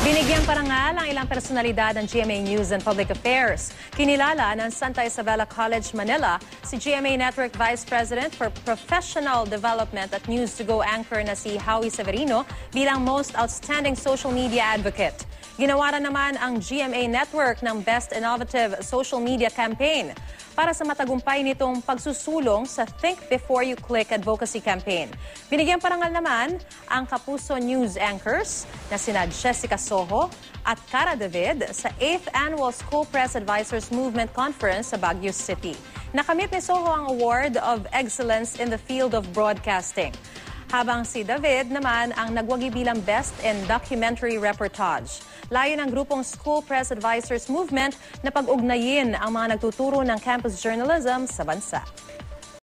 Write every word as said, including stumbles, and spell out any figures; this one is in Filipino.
Binigyang parangal ang ilang personalidad ng G M A News and Public Affairs. Kinilala ng Santa Isabela College, Manila, si G M A Network Vice President for Professional Development at News to Go anchor na si Howie Severino bilang Most Outstanding Social Media Advocate. Ginawaran naman ang G M A Network ng Best Innovative Social Media Campaign para sa matagumpay nitong pagsusulong sa Think Before You Click Advocacy Campaign. Binigyang parangal naman ang Kapuso News anchors na sina Jessica Soho at Cara David sa eighth Annual School Press Advisors Movement Conference sa Baguio City. Nakamit ni Soho ang Award of Excellence in the Field of Broadcasting, habang si David naman ang nagwagi bilang Best in Documentary Reportage. Layo ng grupong School Press Advisors Movement na pag-ugnayin ang mga nagtuturo ng campus journalism sa bansa.